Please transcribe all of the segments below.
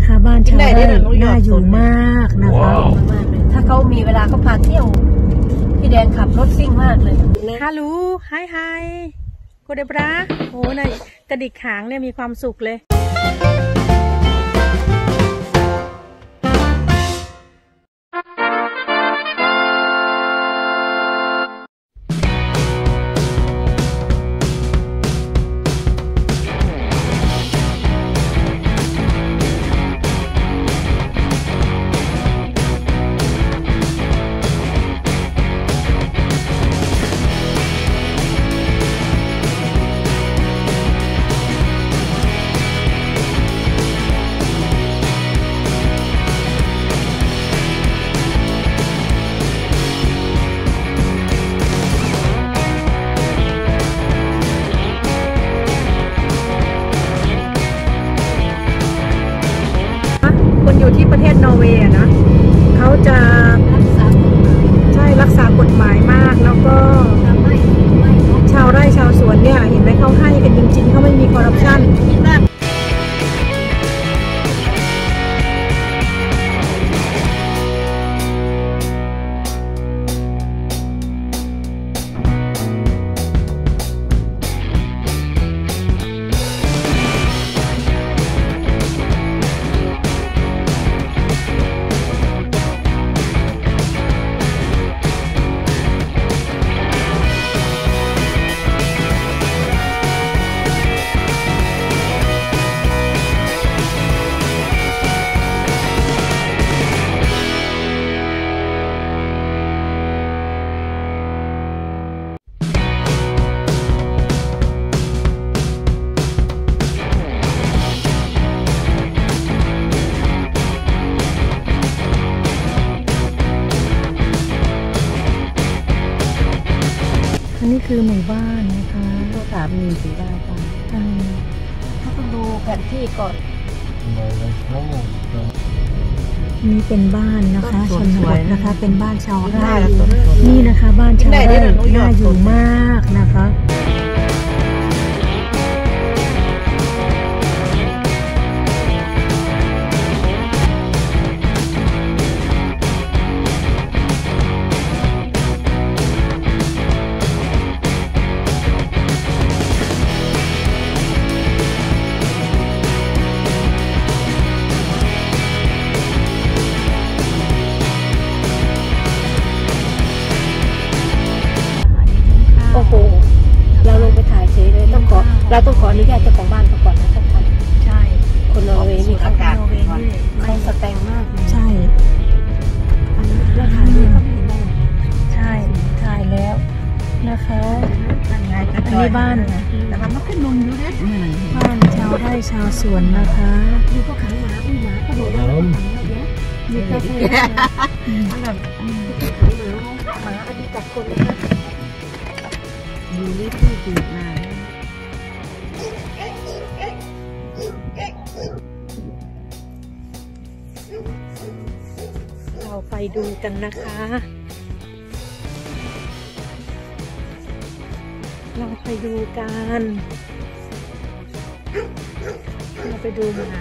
นะคะบ้านชาวไร่น่าอยู่มากนะคะถ้าเขามีเวลาเขาพาเที่ยวพี่แดงขับรถซิ่งมากเลยฮัลโหลไฮโคเดบราโอ้ในกระดิกหางเนี่ยมีความสุขเลยอยู่ที่ประเทศนอร์เวย์นะเขาจะรักษากฎหมายมากแล้วก็ชาวไร่ชาวสวนเนี่ยเห็นไหมเขาให้กันจริงๆเขาไม่มีคอร์รัปชันอันนี้คือหมู่บ้านนะคะตัวถามมีสีบ้านก่อนเขาต้องดูแผนที่ก่อนนี่เป็นบ้านนะคะชนบทนะคะเป็นบ้านชาวไร่นี่นะคะบ้านชาวไร่น่าอยู่มากนะคะโอ้โหเราลงไปถ่ายเฉยเลยเราต้องขออนุญาตเจ้าของบ้านเขาก่อนนะท่านใช่คนนอร์เวย์มีอากาศไม่สแตงมากใช่เราถ่ายรูปก็ไม่ได้ใช่ถ่ายแล้วนะคะอันนี้บ้านแต่มันไม่ขึ้นลงอยู่ด้วยบ้านชาวไร่ชาวสวนนะคะดูก็ขังหมาอุ้ยหมากระโดดมีกาแฟแบบหมาอดีตจากคนนะคะดูเล็บที่ตีมาเราไปดูกันนะคะเราไปดูกันเราไปดูหมา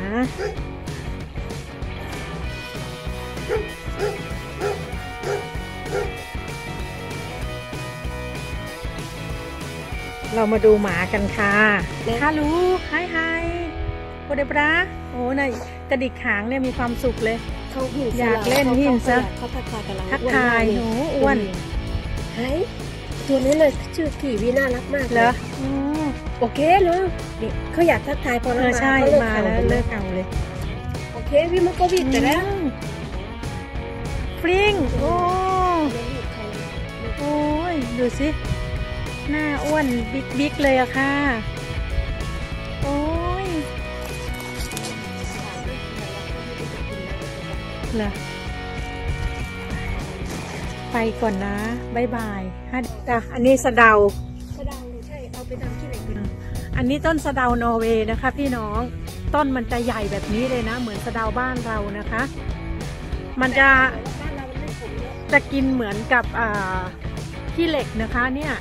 เรามาดูหมากันค่ะฮัลโหลไฮโคเดบราโอ้ในกระดิกหางเนี่ยมีความสุขเลยอยากเล่นหินซะเขาทักทายหนูอ้วนไฮตัวนี้เลยชื่อกี่วิน่ารักมากเหรอโอเคเนาะเขาอยากทักทายพอเราใช่มาแล้วเลิกเอาเลยโอเควิมันก็วิ่งแต่แล้วฟริ้งโอ้ยดูสิหน้าอ้วนบิ๊กเลยอะค่ะโอ้ยเหรอไปก่อนนะบ๊ายบายจ้ะอันนี้สะเดาใช่เอาไปทำที่ไหนกันอันนี้ต้นสะเดานอร์เวย์นะคะพี่น้องต้นมันจะใหญ่แบบนี้เลยนะเหมือนสะเดาบ้านเรานะคะมันจะกินเหมือนกับขี้เหล็กนะคะเนี่ย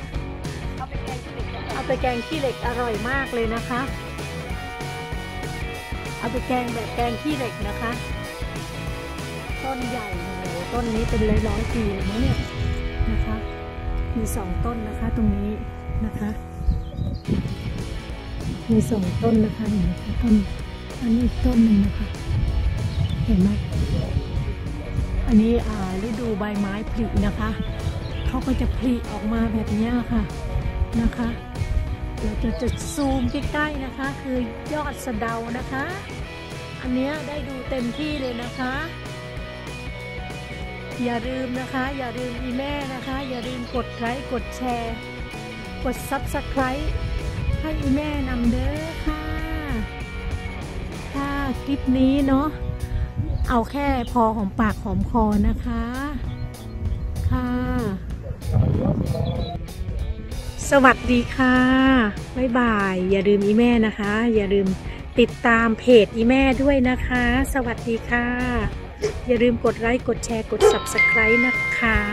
เอาไปแกงขี้เหล็กอร่อยมากเลยนะคะเอาไปแกงแบบแกงขี้เหล็กนะคะ ต้นใหญ่โอ้โหต้นนี้เป็นร้อยปีเลยนะเนี่ยนะคะมี2 ต้นนะคะตรงนี้นะคะมี2 ต้นนะคะเห็นไหมคะต้นอันนี้อีกต้นหนึ่งนะคะเห็นไหมอันนี้ฤดูใบไม้ผลินะคะเขาก็จะผลิออกมาแบบนี้ค่ะนะคะเราจะซูมใกล้ๆนะคะคือยอดสะเดานะคะอันนี้ได้ดูเต็มที่เลยนะคะอย่าลืมนะคะอย่าลืมอีแม่นะคะอย่าลืมกดไลค์กดแชร์กด Subscribe ให้อีแม่นำเด้อค่ะคลิปนี้เนาะเอาแค่พอหอมปากหอมคอนะคะค่ะสวัสดีค่ะบ๊ายบายอย่าลืมอีแม่นะคะอย่าลืมติดตามเพจอีแม่ด้วยนะคะสวัสดีค่ะอย่าลืมกดไลค์กดแชร์กด Subscribe นะคะ